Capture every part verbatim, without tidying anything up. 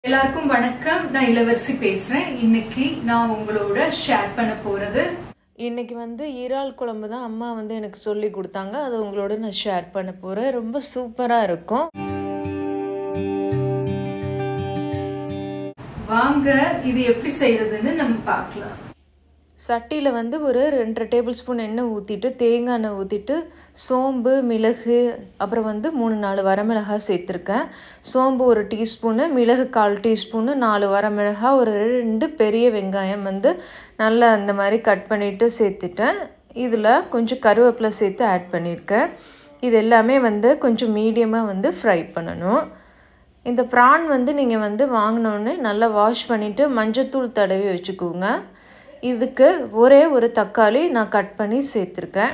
எல்லாருக்கும் வணக்கம். நான் இளவரசி பேசுறேன். இன்னைக்கு நான் உங்களோட ஷேர் பண்ண போறது இன்னைக்கு வந்து இறால் குழம்பு தான் அம்மா வந்து எனக்கு சொல்லி கொடுத்தாங்க. அது உங்களோட நான் ஷேர் பண்ண போறேன். ரொம்ப சூப்பரா இருக்கும். வாங்க இது எப்படி செய்யறதுன்னு நம்ம பார்க்கலாம். சட்டியில் வந்து ஒரு ரெண்டரை டேபிள் ஸ்பூன் எண்ணெய் ஊற்றிட்டு தேங்காய் எண்ணெய் ஊற்றிட்டு சோம்பு மிளகு அப்புறம் வந்து மூணு நாலு வரமிளகாய் சேர்த்துருக்கேன். சோம்பு ஒரு டீஸ்பூனு, மிளகு கால் டீஸ்பூனு, நாலு வரமிளகாய், ஒரு ரெண்டு பெரிய வெங்காயம் வந்து நல்லா அந்த மாதிரி கட் பண்ணிவிட்டு சேர்த்துட்டேன். இதில் கொஞ்சம் கருவேப்பிலை சேர்த்து ஆட் பண்ணியிருக்கேன். இது எல்லாமே வந்து கொஞ்சம் மீடியமாக வந்து ஃப்ரை பண்ணணும். இந்த ப்ரான் வந்து நீங்கள் வந்து வாங்கினோன்னே நல்லா வாஷ் பண்ணிவிட்டு மஞ்சத்தூள் தடவி வச்சுக்கோங்க. இதுக்கு ஒரே ஒரு தக்காளி நான் கட் பண்ணி சேர்த்துருக்கேன்.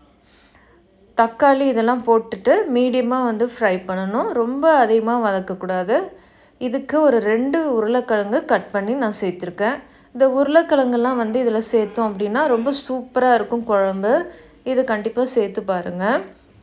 தக்காளி இதெல்லாம் போட்டுட்டு மீடியமாக வந்து ஃப்ரை பண்ணணும், ரொம்ப அதிகமாக வதக்கக்கூடாது. இதுக்கு ஒரு ரெண்டு உருளைக்கிழங்கு கட் பண்ணி நான் சேர்த்துருக்கேன். இந்த உருளைக்கிழங்கெல்லாம் வந்து இதில் சேர்த்தோம் அப்படின்னா ரொம்ப சூப்பராக இருக்கும் குழம்பு. இது கண்டிப்பாக சேர்த்து பாருங்கள்.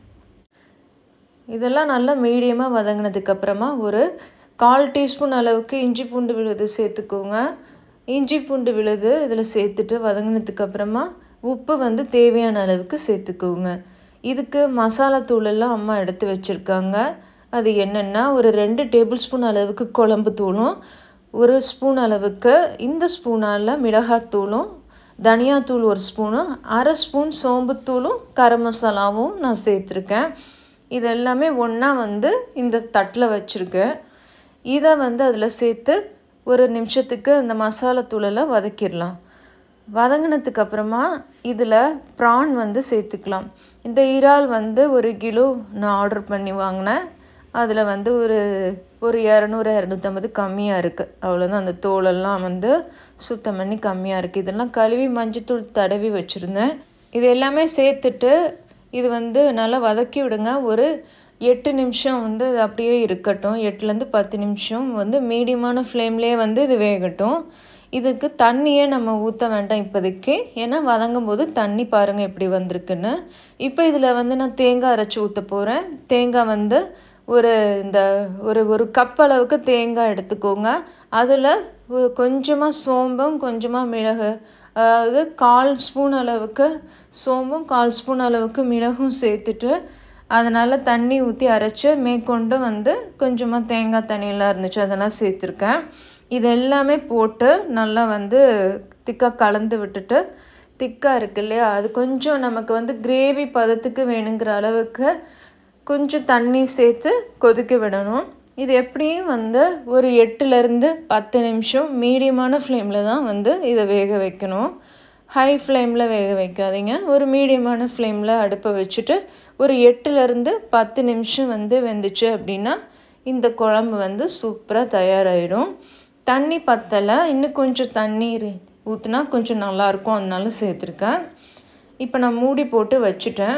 இதெல்லாம் நல்லா மீடியமாக வதங்கினதுக்கப்புறமா ஒரு கால் டீஸ்பூன் அளவுக்கு இஞ்சி பூண்டு விழுது சேர்த்துக்கோங்க. இஞ்சி பூண்டு விழுது இதில் சேர்த்துட்டு வதங்கினதுக்கப்புறமா உப்பு வந்து தேவையான அளவுக்கு சேர்த்துக்கோங்க. இதுக்கு மசாலா தூளெல்லாம் அம்மா எடுத்து வச்சுருக்காங்க. அது என்னென்னா ஒரு ரெண்டு டேபிள் ஸ்பூன் அளவுக்கு குழம்பு தூளும், ஒரு ஸ்பூன் அளவுக்கு இந்த ஸ்பூனால் மிளகாத்தூளும், தனியாத்தூள் ஒரு ஸ்பூனும், அரை ஸ்பூன் சோம்புத்தூளும் கரம் மசாலாவும் நான் சேர்த்துருக்கேன். இது எல்லாமே ஒன்றா வந்து இந்த தட்டில் வச்சுருக்கேன். இதை வந்து அதில் சேர்த்து ஒரு நிமிஷத்துக்கு அந்த மசாலா தூளெல்லாம் வதக்கிடலாம். வதங்கினதுக்கப்புறமா இதில் ப்ரான் வந்து சேர்த்துக்கலாம். இந்த இறால் வந்து ஒரு கிலோ நான் ஆர்டர் பண்ணி வாங்கினேன். அதில் வந்து ஒரு ஒரு இரநூறு இரநூத்தம்பது கம்மியாக இருக்குது. அவ்வளோதான். அந்த தோலெல்லாம் வந்து சுத்தம் பண்ணி கம்மியாக இருக்குது. இதெல்லாம் கழுவி மஞ்சத்தூள் தடவி வச்சுருந்தேன். இது எல்லாமே சேர்த்துட்டு இது வந்து நல்லா வதக்கி விடுங்க. ஒரு எட்டு நிமிஷம் வந்து அது அப்படியே இருக்கட்டும். எட்டுலேருந்து பத்து நிமிஷம் வந்து மீடியமான ஃப்ளேம்லேயே வந்து இது வேகட்டும். இதுக்கு தண்ணியே நம்ம ஊற்ற வேண்டாம் இப்போதைக்கு, ஏன்னா வதங்கும் போது தண்ணி பாருங்கள் எப்படி வந்திருக்குன்னு. இப்போ இதில் வந்து நான் தேங்காய் அரைச்சி ஊற்ற போகிறேன். தேங்காய் வந்து ஒரு இந்த ஒரு ஒரு கப் அளவுக்கு தேங்காய் எடுத்துக்கோங்க. அதில் கொஞ்சமாக சோம்பும் கொஞ்சமாக மிளகு, அதாவது கால் ஸ்பூன் அளவுக்கு சோம்பும் கால் ஸ்பூன் அளவுக்கு மிளகும் சேர்த்துட்டு அதனால் தண்ணி ஊற்றி அரைச்சி மேற்கொண்டு வந்து கொஞ்சமாக தேங்காய் தண்ணியெல்லாம் இருந்துச்சு அதெல்லாம் சேர்த்துருக்கேன். இது எல்லாமே போட்டு நல்லா வந்து திக்காக கலந்து விட்டுட்டு, திக்காக இருக்கு இல்லையா, அது கொஞ்சம் நமக்கு வந்து கிரேவி பதத்துக்கு வேணுங்கிற அளவுக்கு கொஞ்சம் தண்ணி சேர்த்து கொதிக்க விடணும். இது எப்படியும் வந்து ஒரு எட்டுலேருந்து பத்து நிமிஷம் மீடியமான ஃப்ளேமில் தான் வந்து இதை வேக வைக்கணும். ஹை ஃப்ளேமில் வேக வைக்காதீங்க. ஒரு மீடியமான ஃப்ளேமில் அடுப்பை வச்சுட்டு ஒரு எட்டுலேருந்து பத்து நிமிஷம் வந்து வெந்துச்சு அப்படின்னா இந்த குழம்பு வந்து சூப்பராக தயாராகிடும். தண்ணி பத்தலை, இன்னும் கொஞ்சம் தண்ணீர் ஊற்றினா கொஞ்சம் நல்லாயிருக்கும், அதனால சேர்த்துருக்கேன். இப்போ நான் மூடி போட்டு வச்சுட்டேன்.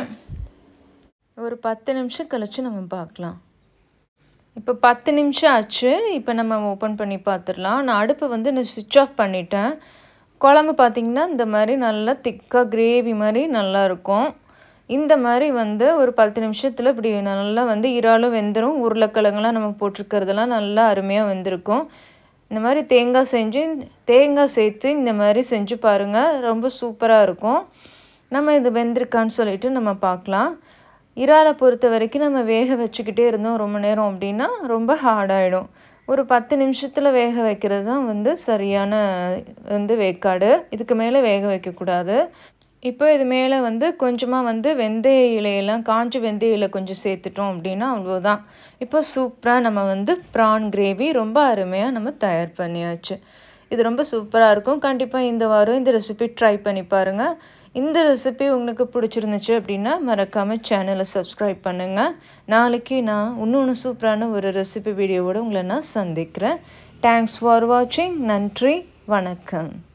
ஒரு பத்து நிமிஷம் கழித்து நம்ம பார்க்கலாம். இப்போ பத்து நிமிஷம் ஆச்சு. இப்போ நம்ம ஓப்பன் பண்ணி பார்த்துடலாம். நான் அடுப்பை வந்து நான் ஸ்விட்ச் ஆஃப் பண்ணிட்டேன். குழம்பு பார்த்திங்கன்னா இந்த மாதிரி நல்லா திக்காக கிரேவி மாதிரி நல்லாயிருக்கும். இந்த மாதிரி வந்து ஒரு பத்து நிமிஷத்தில் இப்படி நல்லா வந்து இறாலும் வெந்துடும். உருளைக்கிழங்குலாம் நம்ம போட்டிருக்கிறதெல்லாம் நல்லா அருமையாக வெந்திருக்கும். இந்த மாதிரி தேங்காய் செஞ்சு தேங்காய் சேர்த்து இந்த மாதிரி செஞ்சு பாருங்கள், ரொம்ப சூப்பராக இருக்கும். நம்ம இது வெந்திருக்கான்னு சொல்லிட்டு நம்ம பார்க்கலாம். இறாலை பொறுத்த வரைக்கும் நம்ம வேக வச்சுக்கிட்டே இருந்தோம் ரொம்ப நேரம் அப்படின்னா ரொம்ப ஹார்டாகிடும். ஒரு பத்து நிமிஷத்தில் வேக வைக்கிறது தான் வந்து சரியான வந்து வேக்காடு. இதுக்கு மேலே வேக வைக்கக்கூடாது. இப்போ இது மேலே வந்து கொஞ்சமாக வந்து வெந்தய இலையெல்லாம் காஞ்ச வெந்தய இலை கொஞ்சம் சேர்த்துட்டோம் அப்படின்னா அவ்வளோதான். இப்போ சூப்பராக நம்ம வந்து ப்ரான் கிரேவி ரொம்ப அருமையாக நம்ம தயார் பண்ணியாச்சு. இது ரொம்ப சூப்பராக இருக்கும். கண்டிப்பாக இந்த வாரம் இந்த ரெசிபி ட்ரை பண்ணி பாருங்கள். இந்த ரெசிபி உங்களுக்கு பிடிச்சிருந்துச்சு அப்படின்னா மறக்காமல் சேனலை சப்ஸ்கிரைப் பண்ணுங்கள். நாளைக்கு நான் இன்னொன்று சூப்பரான ஒரு ரெசிபி வீடியோவோடு உங்களை நான் சந்திக்கிறேன். தேங்க்ஸ் ஃபார் வாட்சிங். நன்றி, வணக்கம்.